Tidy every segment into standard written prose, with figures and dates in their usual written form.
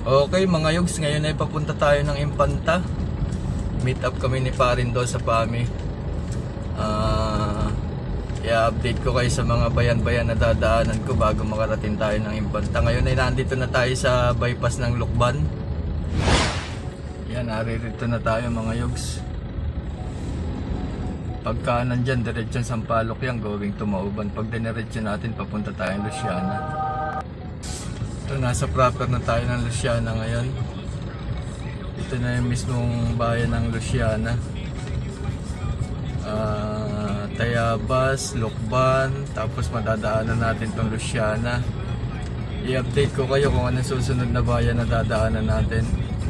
Okay mga yogs, ngayon ay papunta tayo ng Infanta. Meet up kami ni Parindo sa PAMI. I-update ko kayo sa mga bayan-bayan na dadaanan ko bago makarating tayo ng Infanta. Ngayon ay nandito na tayo sa bypass ng Lucban. Yan, naririto na tayo mga yogs. Pagka nandyan, diretsyon Sampaloc yan, going to Mauban. Pag diniretsyon natin, papunta tayo ng Luciana. Ito, nasa proper na tayo ng Luciana ngayon. Ito na yung mismong bayan ng Luciana. Tayabas, Lucban, tapos madadaanan natin tong Luciana. I-update ko kayo kung anong susunod na bayan na dadaanan natin.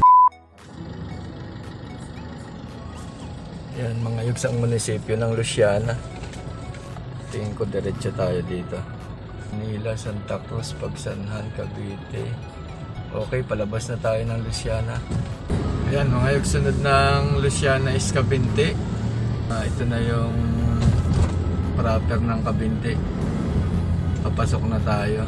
Yan mga yogs, ang munisipyo ng Luciana. Tingin ko diretso tayo dito. Manila, Santa Cruz, Pagsanhan, Cavite. Okay, palabas na tayo ng Luciana. Ayan mga yogs, sunod ng Luciana is Cavite. Ito na yung proper ng Cavite. Papasok na tayo.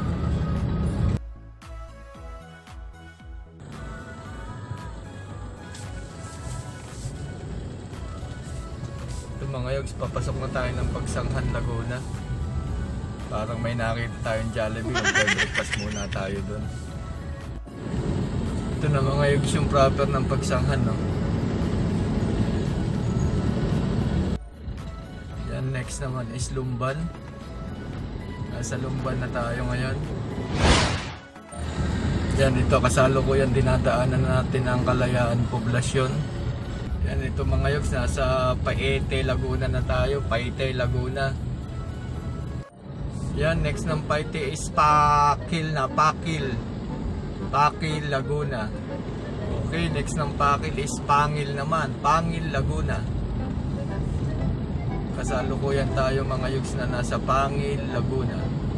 Ito mga yogs, papasok na tayo ng Pagsanghan, Laguna. Parang may nakita tayong Jollibee, mag-breakfast muna tayo dun. Ito na mga yogs yung proper ng Pagsanghan, no? Yan, next naman is Lumban. Nasa Lumban na tayo ngayon. Yan, ito kasalukuyan dinadaanan natin ang Kalayaan Poblasyon. Yan, ito mga yogs, nasa Paete, Laguna na tayo. Paete, Laguna. Yan, next ng Paete is Pakil na, Pakil, Laguna. Okay, next ng Pakil is Pangil naman, Pangil, Laguna. Kasalukuyan tayo mga yogs na nasa Pangil, Laguna.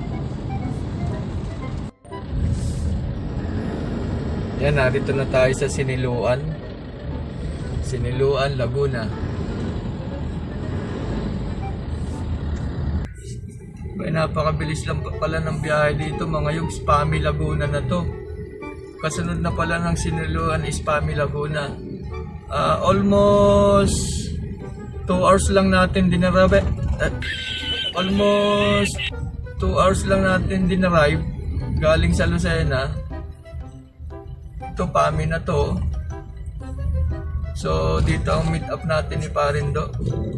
Yan, narito na tayo sa Siniluan, Laguna. Ay, napakabilis lang pala ng biyahe dito mga yogs. PAMI Laguna na to. Kasunod na pala ng Siniluan is PAMI Laguna. Almost 2 hours lang natin dinarabe. Almost 2 hours lang natin dinarive galing sa Lucena. Ito PAMI na to. So dito ang meet up natin ni Parindo.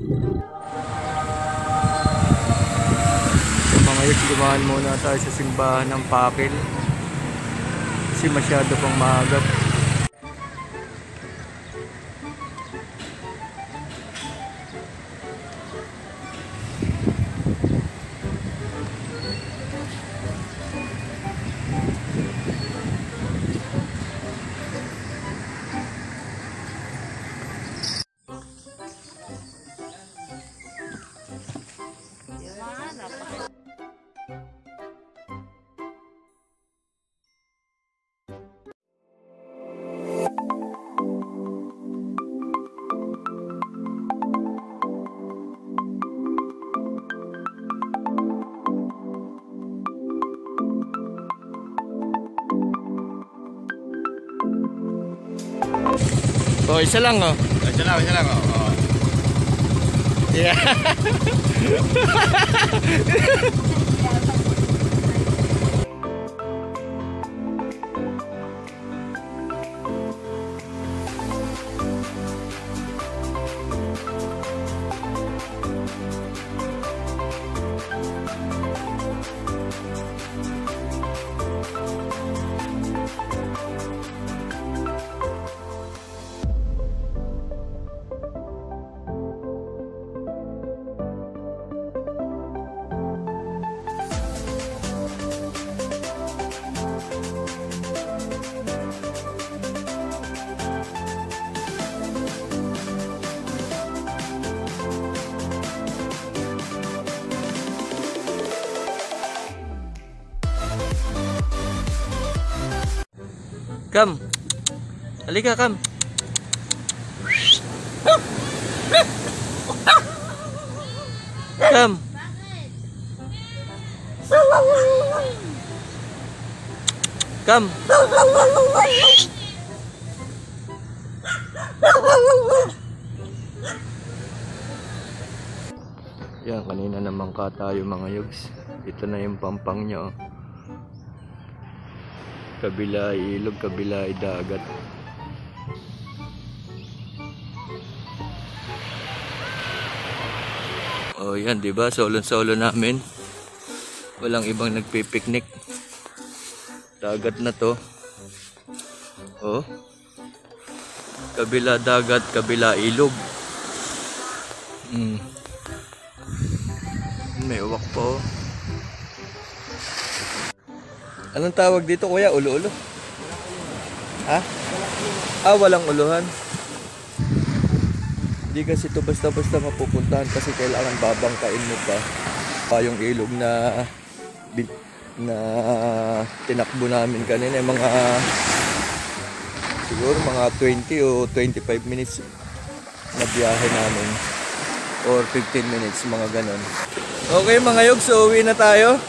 Mga yogs, dumaan muna tayo sa simbahan ng Pakil kasi masyado pang maagap. Oh, isa lang oh. Isa lang oh. Yeah. Kam. Halika, Kam. Kam. Kam. Yan, kanina naman ka tayo mga yugs. Ito na yung pampang nyo. Kabila ay ilog, kabila ay dagat. Oh yan, diba? Solo namin. Walang ibang nagpipiknik. Dagat na to. Oh. Kabila dagat, kabila ilog. May uwak pa oh. Anong tawag dito kuya? Ulo-ulo? Ha? Walang uluhan. Hindi kasi ito basta-basta mapupuntahan kasi kailangan babangkain mo pa yung ilog na tinakbo namin kanina, mga siguro mga 20 o 25 minutes na biyahe namin or 15 minutes, mga ganon. Okay mga yog, so uwi na tayo.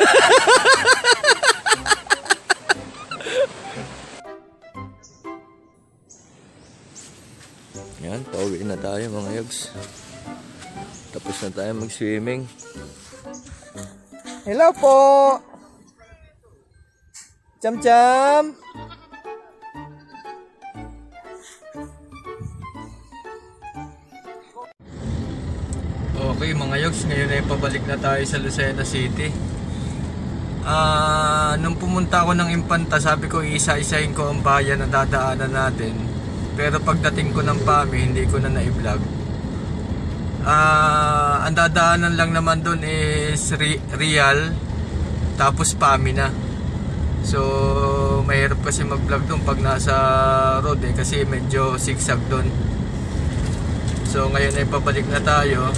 Yan, pauwi na tayo mga yogs. Tapos na tayo mag-swimming. Hello po! Cham-cham! Okay mga yogs, ngayon ay pabalik na tayo sa Lucena City. Nung pumunta ako ng Impanta, sabi ko isa-isahin ko ang bayan na dadaanan natin. Pero pagdating ko ng PAMI, hindi ko na na-vlog. Ang dadaanan lang naman doon is Real, tapos PAMI na. So mahirap kasi mag-vlog doon pag nasa road kasi medyo zigzag doon. So ngayon ay pabalik na tayo.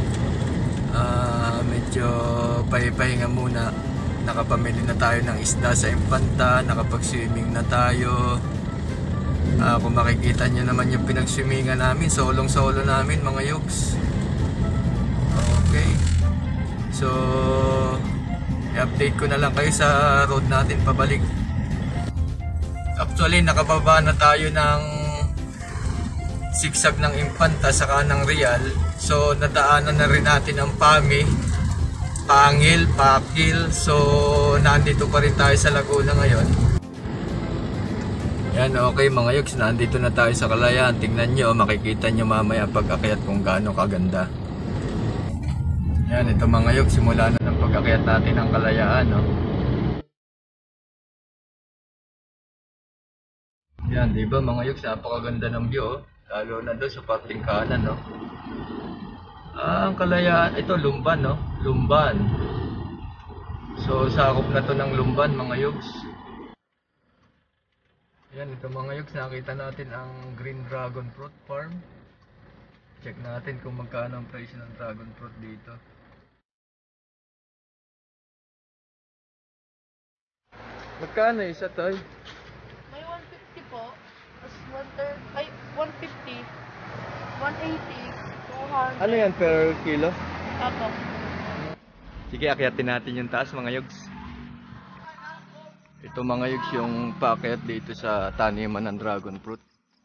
Medyo pahinga muna. Nakapamili na tayo ng isda sa Impanta, nakapag-swimming na tayo. Kung makikita nyo naman yung pinag-swimmingan namin, solong-solo namin mga yogs. Okay. So i-update ko na lang kayo sa road natin pabalik. Actually nakababa na tayo ng sigsag ng Impanta saka ng Real. So nadaanan na rin natin ang PAMI, Pangil, Pakil. So nandito pa rin tayo sa Laguna ngayon. Yan, okay mga yogs, nandito na tayo sa Kalayaan. Tingnan nyo, makikita nyo mamaya pag-akyat kung gaano kaganda. Yan, ito mga yogs, simula na ng pag-akyat natin ng Kalayaan, no? Yan, diba mga yogs, napakaganda ng view, oh. Lalo na doon sa parting kanan, no? Ang Kalayaan, ito Lumban, no? Lumban. So, sakop na to ng Lumban mga yogs. Yan, ito mga yogs, nakita natin ang Green Dragon Fruit Farm. Check natin kung magkano ang price ng dragon fruit dito. Magkano isa tayo? May 150 po. Tapos 150. 180. 200. Ano yan per kilo? Apo. Sige, akyatin natin yung taas mga yogs. Ito mga yogs yung paakyat dito sa taniman ng dragon fruit.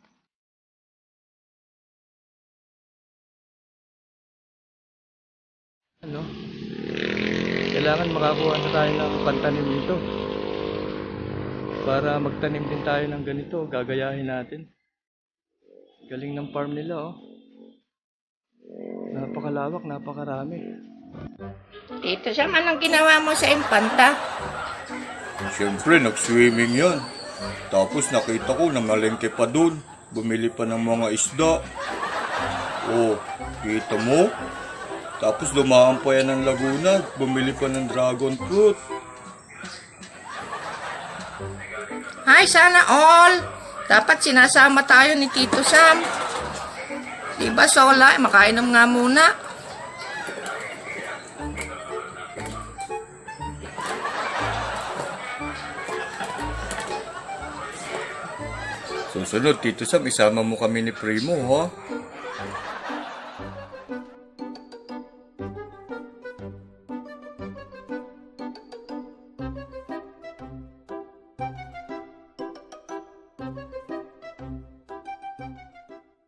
Ano? Kailangan makakuha na tayo ng pantanim dito. Para magtanim din tayo ng ganito, gagayahin natin. Galing ng farm nila, oh. Napakalawak, napakarami. Tito, siya man ang ginawa mo sa Impanta. Siyempre, nag-swimming yon. Tapos nakita ko na malengke pa dun. Bumili pa ng mga isda. Oh, kita mo? Tapos dumaan pa yan ng Laguna. Bumili pa ng dragon fruit. Hi, sana all! Dapat sinasama tayo ni Tito Sam. Diba, Sola? Makainom nga muna. Susunod, Tito Sam, isama mo kami ni Primo, ha?